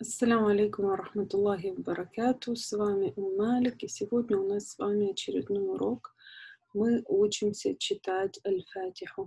Ассаляму алейкум ва рахматуллахи ва баракату. С вами Малик, и сегодня у нас с вами очередной урок. Мы учимся читать Аль-Фатиху.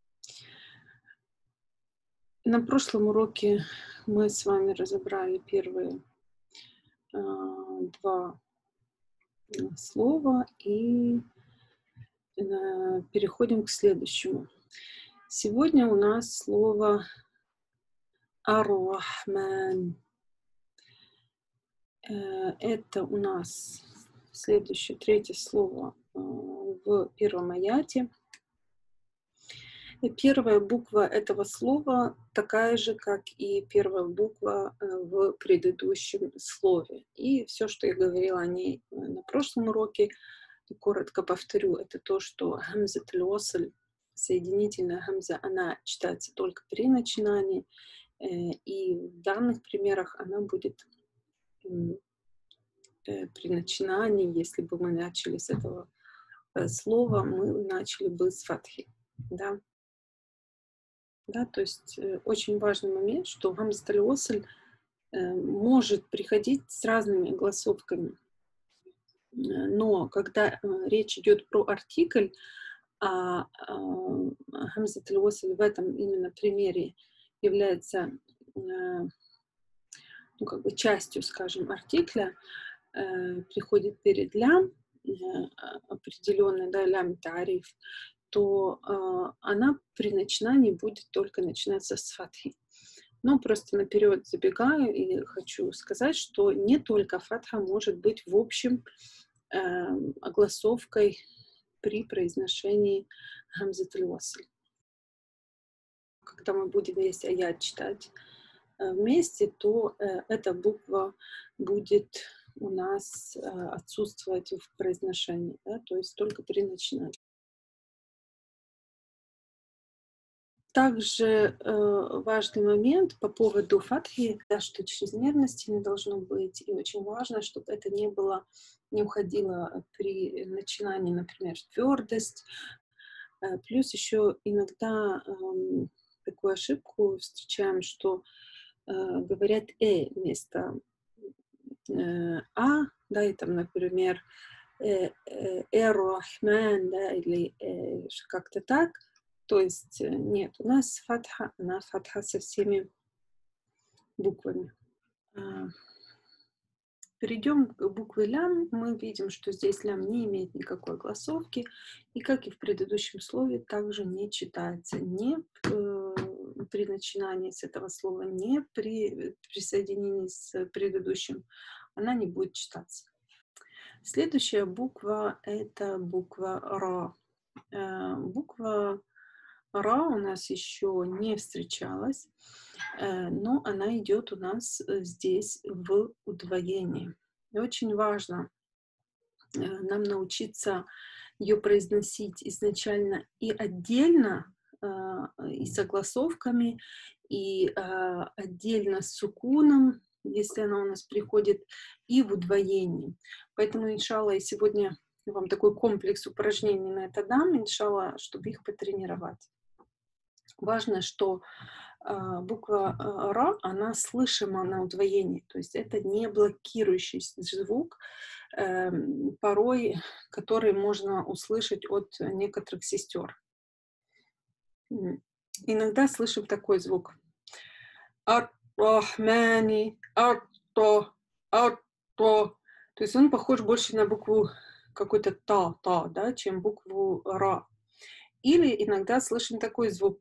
На прошлом уроке мы с вами разобрали первые два слова и переходим к следующему. Сегодня у нас слово Ар-Рахман. Это у нас следующее, третье слово в первом аяте. И первая буква этого слова такая же, как и первая буква в предыдущем слове. И все, что я говорила о ней на прошлом уроке, коротко повторю, это то, что хамзат аль-васль, соединительная хамза, она читается только при начинании, и в данных примерах она будет при начинании, если бы мы начали с этого слова, мы начали бы с фатхи, да. Да, то есть очень важный момент, что хамзат аль-васль может приходить с разными огласовками. Но когда речь идет про артикль, а хамзат аль-васль в этом именно примере является частью, скажем, артикля, приходит перед лям, определенный, да, лям тариф, то она при начинании будет только начинаться с фатхи. Но просто наперед забегаю и хочу сказать, что не только фатха может быть в общем огласовкой при произношении хамзат аль-васль. Когда мы будем весь аят читать вместе, то эта буква будет у нас отсутствовать в произношении, да, то есть только при начинании. Также важный момент по поводу фатхи, да, что чрезмерности не должно быть, и очень важно, чтобы это не уходило при начинании, например, в твердость. Плюс еще иногда такую ошибку встречаем, что говорят вместо да, и там, например, эр-рахман, да, или как-то так. То есть нет, у нас фатха, она фатха со всеми буквами. Перейдем к букве лям. Мы видим, что здесь лям не имеет никакой огласовки, и как и в предыдущем слове, также не читается ни при начинании с этого слова, ни при соединении с предыдущим. Она не будет читаться. Следующая буква — это буква Ра. Буква Ра у нас еще не встречалась, но она идет у нас здесь в удвоении. И очень важно нам научиться ее произносить изначально и отдельно, и с огласовками, и отдельно с сукуном, если она у нас приходит, и в удвоении. Поэтому, иншалла, я сегодня вам такой комплекс упражнений на это дам, иншалла, чтобы их потренировать. Важно, что буква Ра, она слышима на удвоении, то есть это не блокирующий звук, порой который можно услышать от некоторых сестер. Иногда слышим такой звук. Ар-рахмани, ар-то, ар-то. То есть он похож больше на букву какой-то та, да, чем букву Ра. Или иногда слышим такой звук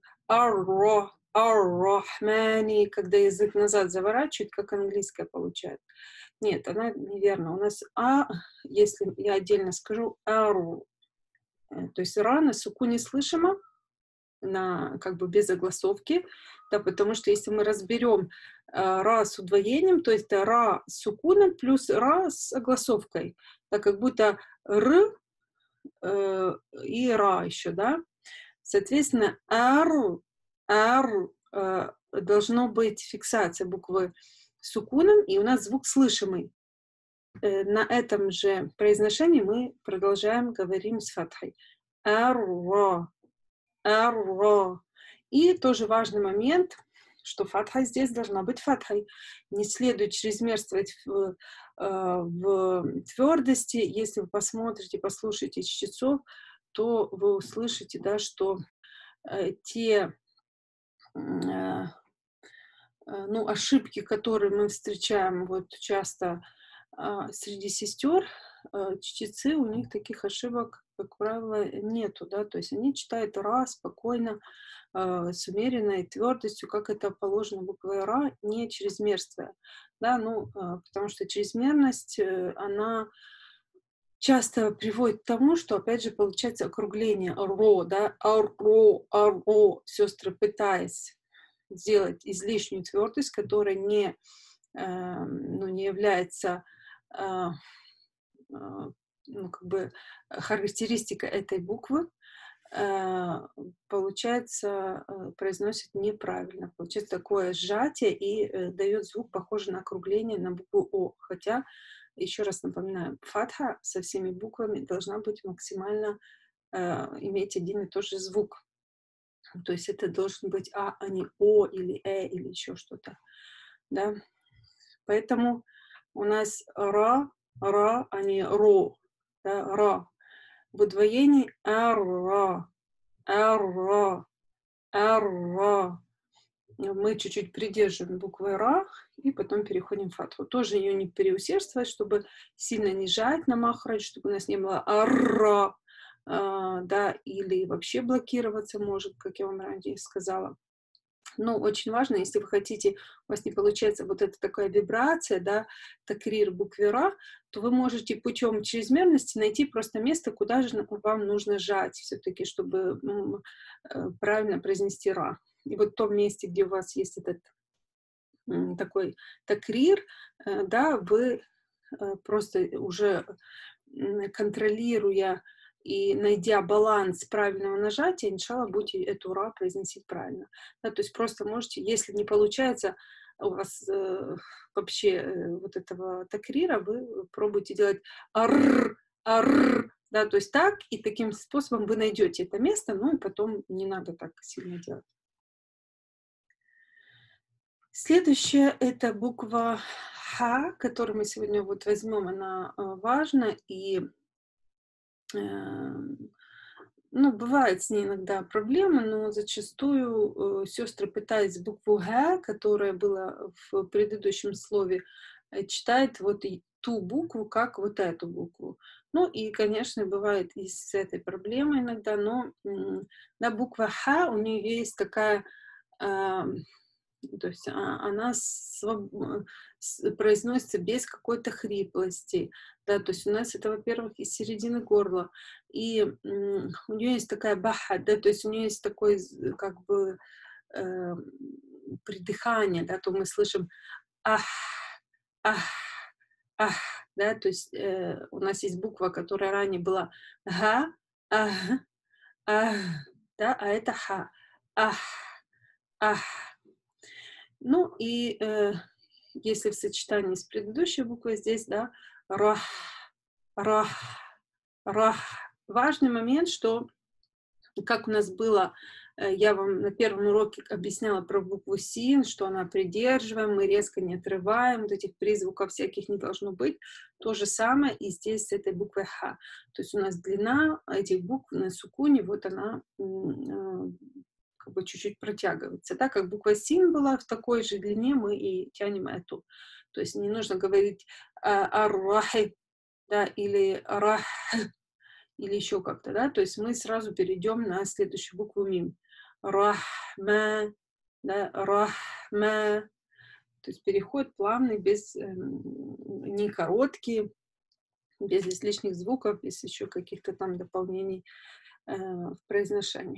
ар-рахмани, когда язык назад заворачивает, как английское получает. Нет, она неверна. У нас если я отдельно скажу ару, то есть ра на сукуне слышимо, как бы без огласовки, да, потому что если мы разберем ра с удвоением, то есть ра с сукуном плюс ра с огласовкой, так как будто р и ра еще, да. Соответственно, должно быть фиксация буквы сукуном, и у нас звук слышимый. На этом же произношении мы продолжаем говорим с фатхой. Ар-ра. И тоже важный момент, что фатха здесь должна быть фатхой. Не следует чрезмерствовать в твердости. Если вы посмотрите, послушаете чтецов, то вы услышите, да, что те ну, ошибки, которые мы встречаем вот часто среди сестер, чтецы, у них таких ошибок, как правило, нету, да, то есть они читают Ра спокойно, с умеренной твердостью, как это положено буквой Ра, не чрезмерствуя, да, ну, потому что чрезмерность, она часто приводит к тому, что, опять же, получается округление ро, да, аро, сестры, пытаясь сделать излишнюю твердость, которая не, ну, не является ну, как бы характеристикой этой буквы, получается, произносит неправильно. Получается такое сжатие и дает звук, похожий на округление на букву О. Хотя, еще раз напоминаю, фатха со всеми буквами должна быть максимально иметь один и тот же звук. То есть это должен быть а не О или или еще что-то. Да? Поэтому у нас ра, а не ро. Да? Ра. В удвоении ар-ра, ар-ра, ар-ра. Мы чуть-чуть придерживаем буквы ра и потом переходим в фатху. Тоже ее не переусердствовать, чтобы сильно не жать на махрач, чтобы у нас не было ар-ра, да, или вообще блокироваться может, как я вам ранее сказала. Но очень важно, если вы хотите, у вас не получается вот эта такая вибрация, да, такрир буквы Ра, то вы можете путем чрезмерности найти просто место, куда же вам нужно жать все-таки, чтобы правильно произнести Ра. И вот в том месте, где у вас есть этот такой такрир, да, вы просто уже контролируя и найдя баланс правильного нажатия, иншалла, будете эту ра произносить правильно. Да, то есть просто можете, если не получается у вас вообще вот этого такрира, вы пробуйте делать арр, арр, да, то есть так, и таким способом вы найдете это место, ну и потом не надо так сильно делать. Следующая это буква Х, которую мы сегодня вот возьмем, она важна, и ну, бывают с ней иногда проблемы, но зачастую сестры, пытаясь букву Г, которая была в предыдущем слове, читают вот и ту букву, как вот эту букву. Ну и, конечно, бывает и с этой проблемой иногда, но да, буква Х, у нее есть такая то есть она произносится без какой-то хриплости, да, то есть у нас это, во-первых, из середины горла, и у нее есть такая баха, да, то есть у нее есть такой, как бы, придыхание, да, то мы слышим ах, ах, ах, да, то есть у нас есть буква, которая ранее была га, ах, ах, да, а это ха, ах, ах. Ну и если в сочетании с предыдущей буквой здесь, да, рах, рах, рах. Важный момент, что, как у нас было, я вам на первом уроке объясняла про букву Син, что она придерживаем, мы резко не отрываем, вот этих призвуков всяких не должно быть. То же самое и здесь с этой буквой Х. То есть у нас длина этих букв на сукуне, вот она как бы чуть-чуть протягивается. Да? Как буква Син была в такой же длине, мы и тянем эту. То есть не нужно говорить ар-рахи, да, или рах, или еще как-то, да, то есть мы сразу перейдем на следующую букву мим. Рахма, да, рахма, то есть переход плавный, без, не короткий, без лишних звуков, без еще каких-то там дополнений в произношении.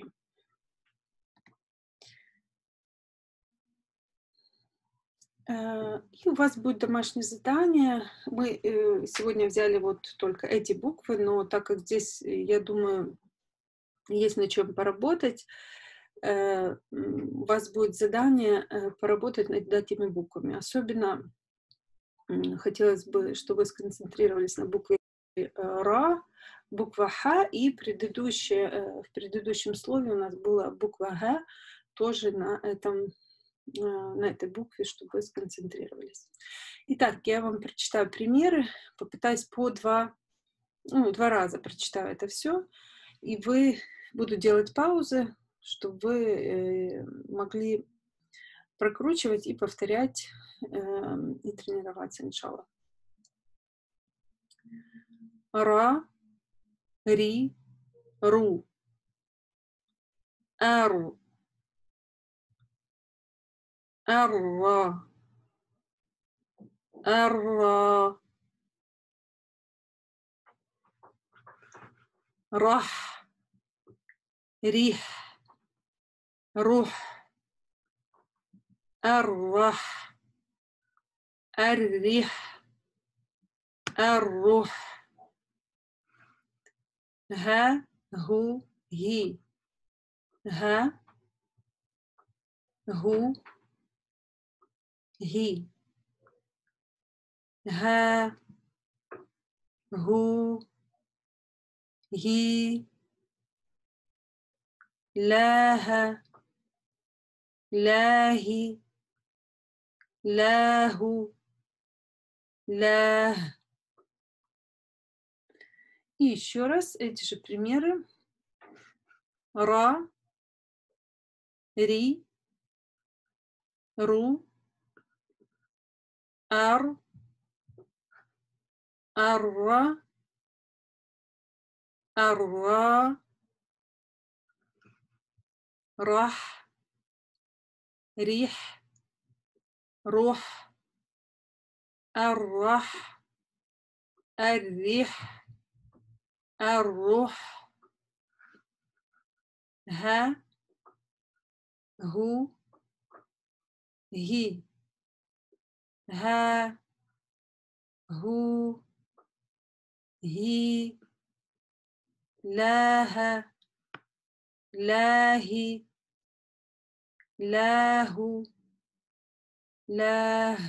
И у вас будет домашнее задание. Мы сегодня взяли вот только эти буквы, но так как здесь, я думаю, есть над чем поработать, у вас будет задание поработать над этими буквами. Особенно хотелось бы, чтобы вы сконцентрировались на букве Ра, буква Х, и в предыдущем слове у нас была буква Г, тоже на этом на этой букве, чтобы вы сконцентрировались. Итак, я вам прочитаю примеры, попытаюсь по два раза прочитаю это все, и буду делать паузы, чтобы вы могли прокручивать и повторять, и тренироваться, иншаллах. Ра, ри, ру. Ару. Арра. Арра. Рах. Рих. Рух. Аррах. Аррих. Аррух. Га. Гу. Ги. Га. Гу. Ги. Га. Гу. Ги. Лаха. لاهي. لاهو. لاه. И еще раз эти же примеры. Ра, ри, ру, ар, арра, арра, рах, рих, рух, аррах, аррих, аррух, га, гу, ги. Га, гу, ги, لاها. لاهي. لاهو. لاه.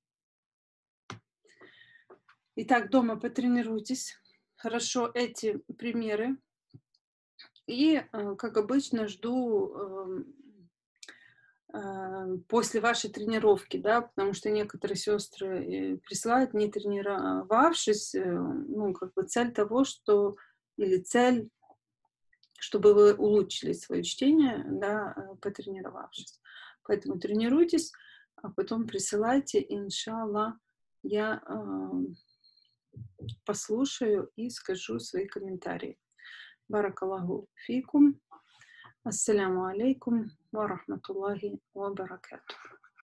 Итак, дома потренируйтесь хорошо эти примеры. И, как обычно, жду после вашей тренировки, да, потому что некоторые сестры присылают, не тренировавшись, как бы цель того, цель, чтобы вы улучшили свое чтение, да, потренировавшись. Поэтому тренируйтесь, а потом присылайте, иншаллах, я послушаю и скажу свои комментарии. Баракаллаху фикум. Ассаляму алейкум ва рахматуллахи ва баракатух.